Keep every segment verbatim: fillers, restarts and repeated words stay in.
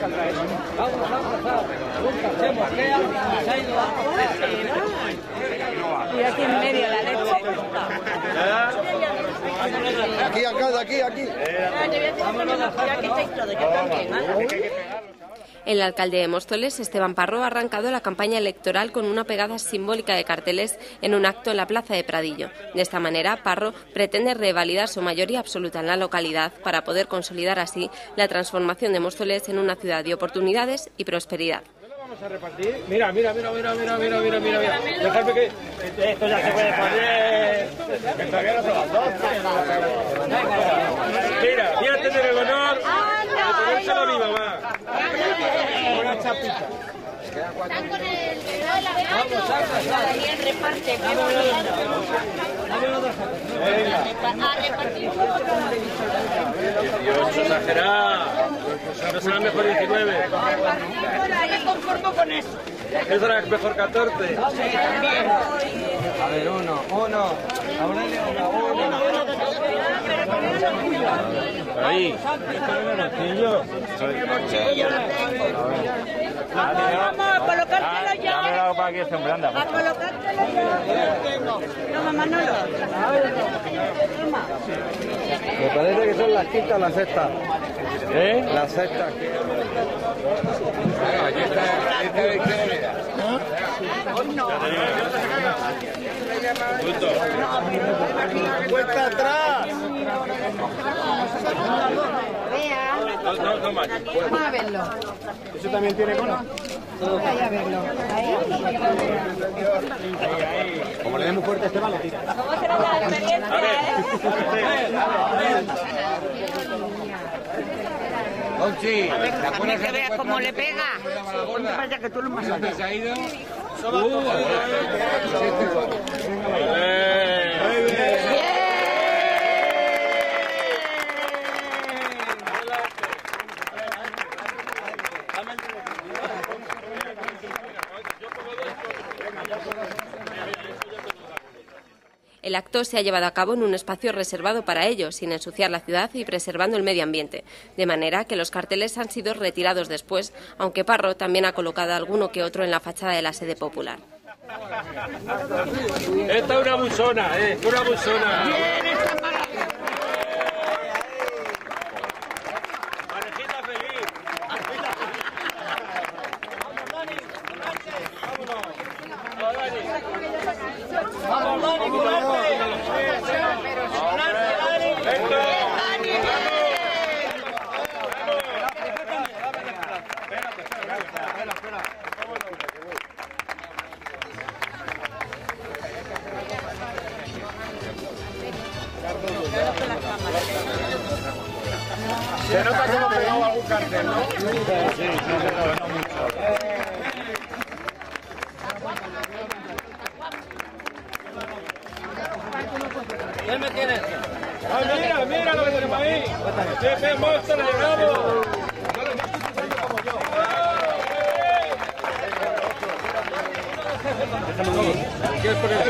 saldrá eso. Vamos, vamos, vamos. Se mosquea, se ha ido a... Y aquí en medio la leche. Aquí, acá, de aquí, aquí. El alcalde de Móstoles, Esteban Parro, ha arrancado la campaña electoral con una pegada simbólica de carteles en un acto en la plaza de Pradillo. De esta manera, Parro pretende revalidar su mayoría absoluta en la localidad para poder consolidar así la transformación de Móstoles en una ciudad de oportunidades y prosperidad. Vamos a repartir. Mira, mira, mira, mira, mira, mira, mira, mira, mira. Dejadme que esto ya se puede poner. Que todavía no son las dos. Mira, voy a tener el honor de ponérselo a mi mamá. Una chapita. Están con el dedo de la mano. Vamos, saca, saca. Y el reparte. A repartir. dieciocho, exagerado. No será mejor diecinueve. Me conformo con eso. ¿Qué será mejor catorce? A ver, uno, uno. Aurelio, uno, uno. Ahí. Vamos a colocártelo ya. Ya me he dado para aquí sembrando. A colocártelo ya. Toma, Manolo. Me parece que son las quintas o las sextas. ¿Eh? Las sextas. ¡Cuesta atrás! Vea. No, no, no más. Vamos a verlo. ¿Eso también tiene cono? Vamos a verlo. Ahí. Como le demos fuerte a Esteban, lo tira. ¿Cómo será la experiencia? Conchi, la También que veas cómo le pega. Ponte para allá que tú lo más alto. se ha ido. El acto se ha llevado a cabo en un espacio reservado para ellos, sin ensuciar la ciudad y preservando el medio ambiente, de manera que los carteles han sido retirados después, aunque Parro también ha colocado alguno que otro en la fachada de la sede popular. Esta es una buchona, eh, una buchona. Parejita feliz. Vamos, Dani, cuidado. Se nota como pegado algún cartel, ¿no? Sí, sí, no mucho. ¿Qué me tienes? Ah, mira, mira lo que tenemos ahí. Pepe Monster, le llegamos. ¿Qué es por el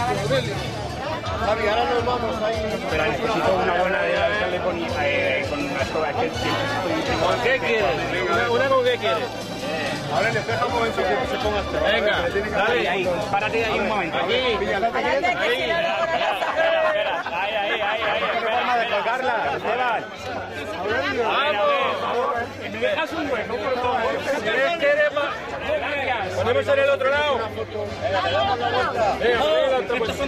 Javi, ahora nos vamos ahí. Pero necesito una buena de alcalde con, eh, con una escoba. Que ¿Con qué quieres? ¿Una, una con qué quieres? Ahora le deja un momento que se ponga esto. Venga, dale ahí. Párate ahí un momento. Aquí. Ahí. Ahí, ahí, ahí, ahí. ¿Qué forma de colgarla, Esteban? ¡Vamos! Me dejas un hueco, por favor. Si es que eres más... Ponemos en el otro lado. Venga, ponemos la otra posición.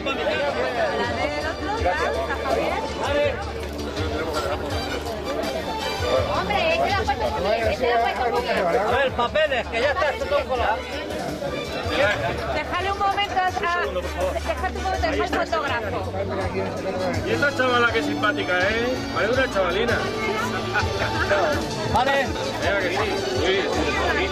Hombre, este la ha puesto muy bien. Este la ha puesto muy bien. A ver, papeles, que ya está esto todo colado. Déjale un momento a... Déjate un momento, deja el fotógrafo. Y esta chavala que simpática, ¿eh? Parece una chavalina. Vale. Venga, que sí. Sí, sí.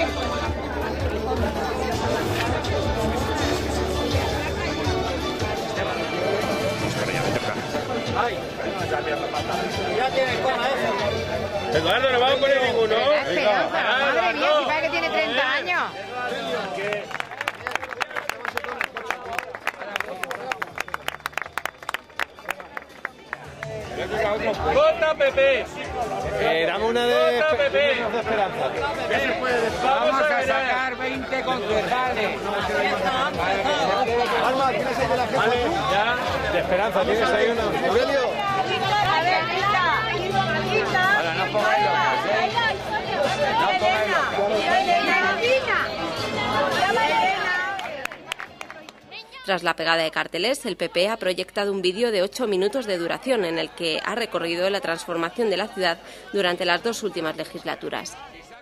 Ay, ya tienes coma eso. Eduardo, no vamos a poner ninguno. Venga, madre mía, si parece que tiene treinta años. Vota P P. Eh, dame una de, Vota P P. de Esperanza. Vamos a ganar. sacar veinte concejales. Alma, ¿tienes ahí de la jefa? Ya. De Esperanza, ¿tienes ahí una? Aurelio. A ver, Lisa. Ahora, no pongáis locas, ¿eh? No pongáis locas. Tras la pegada de carteles, el P P ha proyectado un vídeo de ocho minutos de duración en el que ha recorrido la transformación de la ciudad durante las dos últimas legislaturas.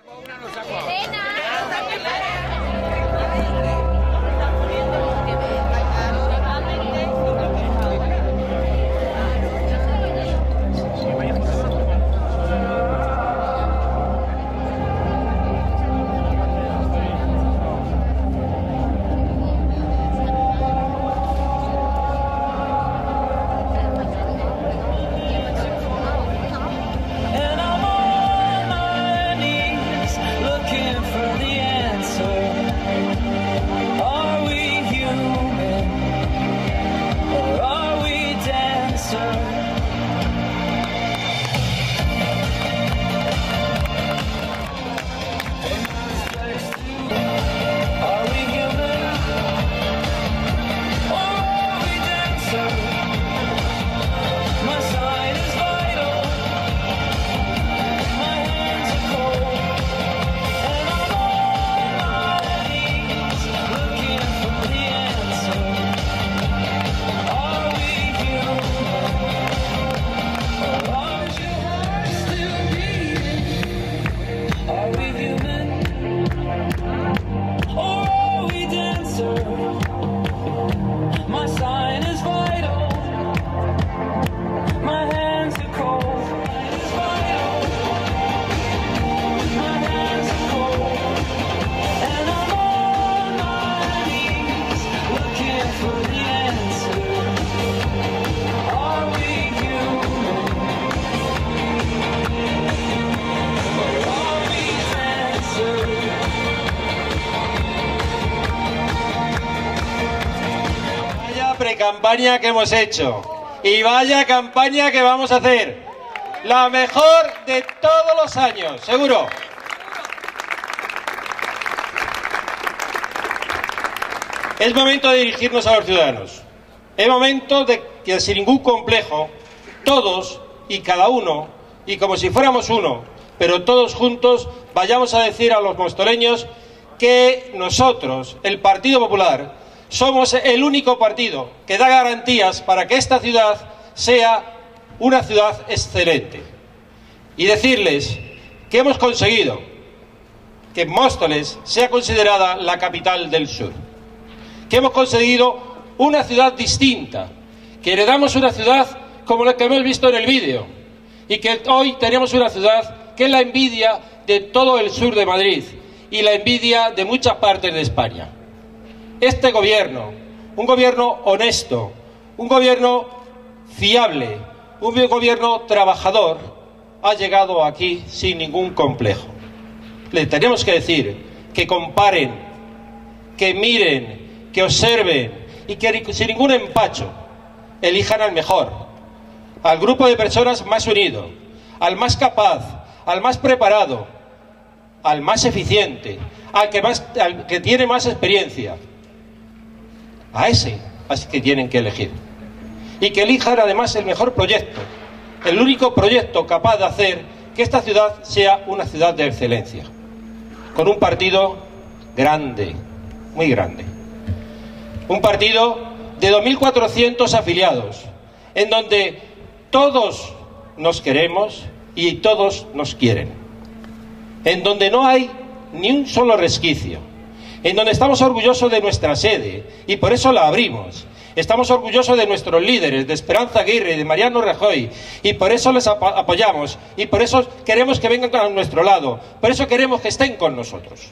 Campaña que hemos hecho y vaya campaña que vamos a hacer, la mejor de todos los años, seguro. Es momento de dirigirnos a los ciudadanos, es momento de que sin ningún complejo todos y cada uno, y como si fuéramos uno, pero todos juntos, vayamos a decir a los mostoleños que nosotros, el Partido Popular, somos el único partido que da garantías para que esta ciudad sea una ciudad excelente. Y decirles que hemos conseguido que Móstoles sea considerada la capital del sur. Que hemos conseguido una ciudad distinta. Que heredamos una ciudad como la que hemos visto en el vídeo. Y que hoy tenemos una ciudad que es la envidia de todo el sur de Madrid y la envidia de muchas partes de España. Este gobierno, un gobierno honesto, un gobierno fiable, un gobierno trabajador, ha llegado aquí sin ningún complejo. Le tenemos que decir que comparen, que miren, que observen y que sin ningún empacho elijan al mejor, al grupo de personas más unido, al más capaz, al más preparado, al más eficiente, al que, más, al que tiene más experiencia. A ese así que tienen que elegir. Y que elijan además el mejor proyecto, el único proyecto capaz de hacer que esta ciudad sea una ciudad de excelencia. Con un partido grande, muy grande. Un partido de dos mil cuatrocientos afiliados, en donde todos nos queremos y todos nos quieren. En donde no hay ni un solo resquicio. En donde estamos orgullosos de nuestra sede y por eso la abrimos. Estamos orgullosos de nuestros líderes, de Esperanza Aguirre y de Mariano Rajoy, y por eso les ap apoyamos y por eso queremos que vengan a nuestro lado, por eso queremos que estén con nosotros.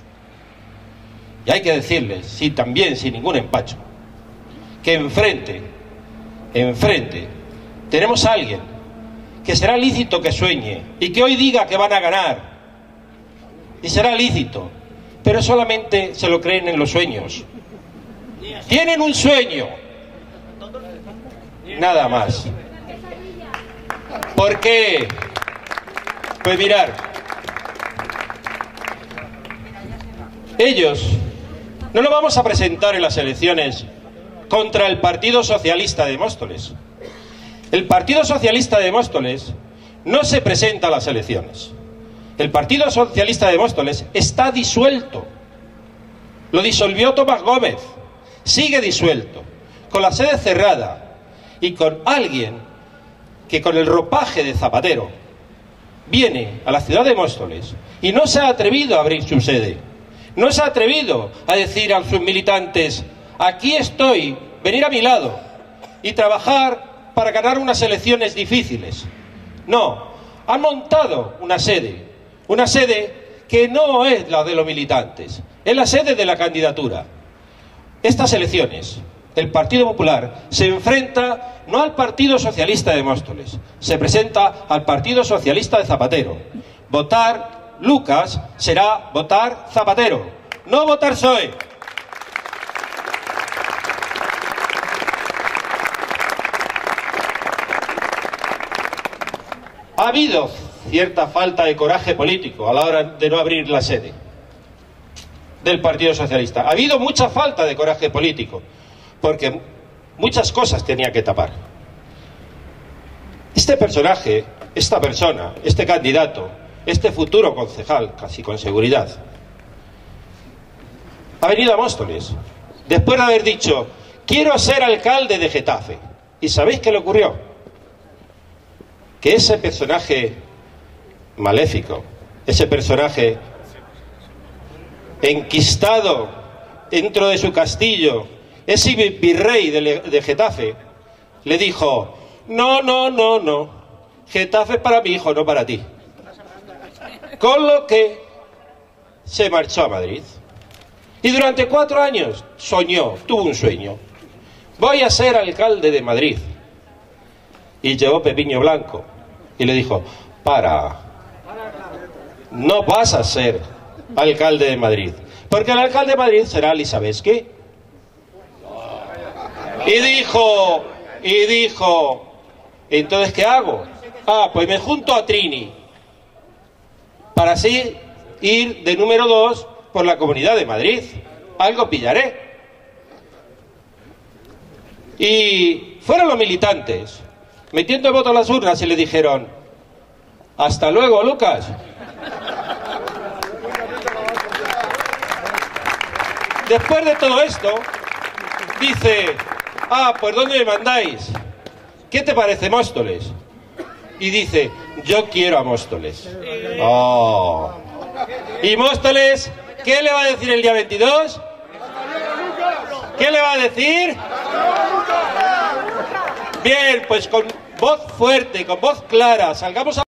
Y hay que decirles, sí, también sin ningún empacho, que enfrente, enfrente, tenemos a alguien que será lícito que sueñe y que hoy diga que van a ganar, y será lícito, pero solamente se lo creen en los sueños. Tienen un sueño, nada más. ¿Por qué? Pues mirar, ellos no lo vamos a presentar en las elecciones contra el Partido Socialista de Móstoles. El Partido Socialista de Móstoles no se presenta a las elecciones. El Partido Socialista de Móstoles está disuelto. Lo disolvió Tomás Gómez. Sigue disuelto, con la sede cerrada y con alguien que con el ropaje de Zapatero viene a la ciudad de Móstoles y no se ha atrevido a abrir su sede. No se ha atrevido a decir a sus militantes: aquí estoy, venir a mi lado y trabajar para ganar unas elecciones difíciles. No, han montado una sede, una sede que no es la de los militantes, es la sede de la candidatura. Estas elecciones, el Partido Popular se enfrenta no al Partido Socialista de Móstoles, se presenta al Partido Socialista de Zapatero. Votar Lucas será votar Zapatero, no votar P S O E. Ha habido cierta falta de coraje político a la hora de no abrir la sede del Partido Socialista. Ha habido mucha falta de coraje político, porque muchas cosas tenía que tapar. Este personaje, esta persona, este candidato, este futuro concejal, casi con seguridad, ha venido a Móstoles después de haber dicho: quiero ser alcalde de Getafe. ¿Y sabéis qué le ocurrió? Que ese personaje maléfico, ese personaje enquistado dentro de su castillo, ese virrey de, de Getafe, le dijo: no, no, no, no, Getafe es para mi hijo, no para ti. Con lo que se marchó a Madrid. Y durante cuatro años soñó, tuvo un sueño: voy a ser alcalde de Madrid. Y llegó Pepiño Blanco y le dijo: para, no vas a ser alcalde de Madrid, porque el alcalde de Madrid será Lisabeski. Y dijo, y dijo, entonces ¿qué hago? Ah, pues me junto a Trini, para así ir de número dos por la Comunidad de Madrid. Algo pillaré. Y fueron los militantes metiendo el voto a las urnas y le dijeron: hasta luego, Lucas. Después de todo esto, dice: ah, pues ¿dónde me mandáis? ¿Qué te parece Móstoles? Y dice: yo quiero a Móstoles. Oh. ¿Y Móstoles qué le va a decir el día veintidós? ¿Qué le va a decir? Bien, pues con voz fuerte, con voz clara, salgamos a...